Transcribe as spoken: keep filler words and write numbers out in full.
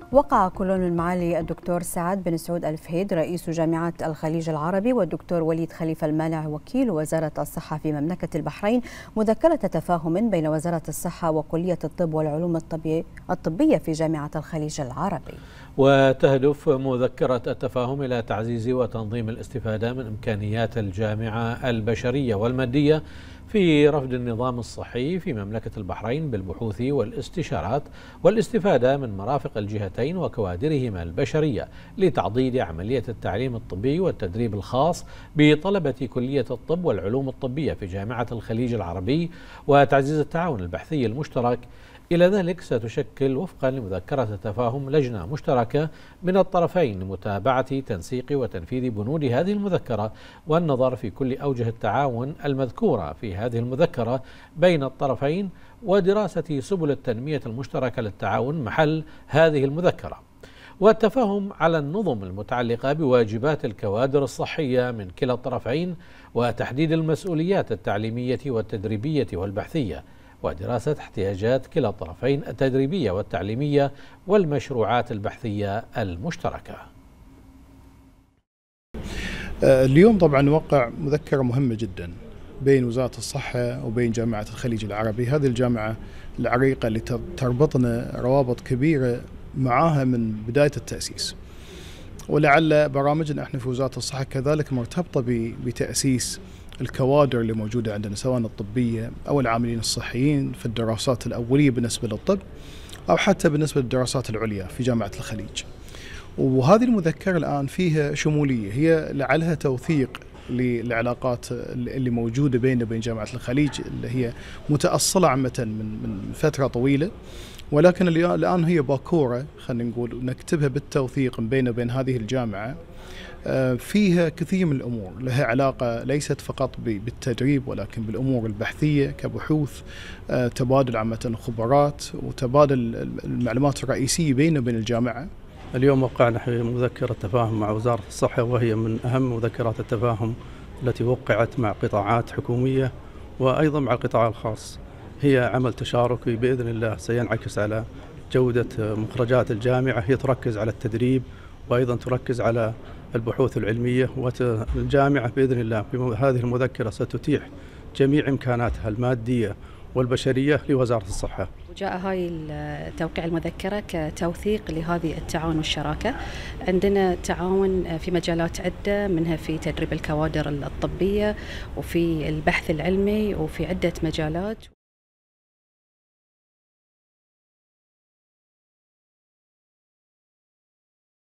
وقع كل من معالي الدكتور سعد بن سعود الفهيد رئيس جامعة الخليج العربي والدكتور وليد خليفة المانع وكيل وزارة الصحة في مملكة البحرين مذكرة تفاهم بين وزارة الصحة وكلية الطب والعلوم الطبية في جامعة الخليج العربي. وتهدف مذكرة التفاهم إلى تعزيز وتنظيم الاستفادة من إمكانيات الجامعة البشرية والمادية في رفض النظام الصحي في مملكة البحرين بالبحوث والاستشارات والاستفادة من مرافق الجهتين وكوادرهما البشرية لتعضيد عملية التعليم الطبي والتدريب الخاص بطلبة كلية الطب والعلوم الطبية في جامعة الخليج العربي وتعزيز التعاون البحثي المشترك. إلى ذلك ستشكل وفقا لمذكرة التفاهم لجنة مشتركة من الطرفين لمتابعة تنسيق وتنفيذ بنود هذه المذكرة والنظر في كل أوجه التعاون المذكورة في هذه المذكرة بين الطرفين ودراسة سبل التنمية المشتركة للتعاون محل هذه المذكرة، والتفاهم على النظم المتعلقة بواجبات الكوادر الصحية من كلا الطرفين وتحديد المسؤوليات التعليمية والتدريبية والبحثية ودراسة احتياجات كلا الطرفين التدريبية والتعليمية والمشروعات البحثية المشتركة. اليوم طبعا وقع مذكرة مهمة جدا بين وزارة الصحة وبين جامعة الخليج العربي، هذه الجامعة العريقة اللي تربطنا روابط كبيرة معاها من بداية التأسيس، ولعل برامجنا احنا في وزارة الصحة كذلك مرتبطة بتأسيس الكوادر اللي موجودة عندنا سواء الطبية أو العاملين الصحيين في الدراسات الأولية بالنسبة للطب أو حتى بالنسبة للدراسات العليا في جامعة الخليج. وهذه المذكرة الآن فيها شمولية، هي لعلها توثيق للعلاقات اللي موجودة بيننا وبين جامعة الخليج اللي هي متأصلة عامة من من فترة طويلة، ولكن الآن هي باكورة خلينا نقول نكتبها بالتوثيق بيننا وبين هذه الجامعة. فيها كثير من الأمور لها علاقة ليست فقط بالتدريب ولكن بالأمور البحثية كبحوث، تبادل عامة الخبرات وتبادل المعلومات الرئيسية بيننا وبين الجامعة. اليوم وقعنا مذكرة تفاهم مع وزارة الصحة، وهي من أهم مذكرات التفاهم التي وقعت مع قطاعات حكومية وأيضا مع القطاع الخاص. هي عمل تشاركي بإذن الله سينعكس على جودة مخرجات الجامعة، هي تركز على التدريب وأيضا تركز على البحوث العلمية، والجامعة بإذن الله بهذه المذكرة ستتيح جميع إمكاناتها المادية والبشرية لوزارة الصحة. وجاء هاي توقيع المذكرة كتوثيق لهذه التعاون والشراكة. عندنا تعاون في مجالات عدة، منها في تدريب الكوادر الطبية وفي البحث العلمي وفي عدة مجالات.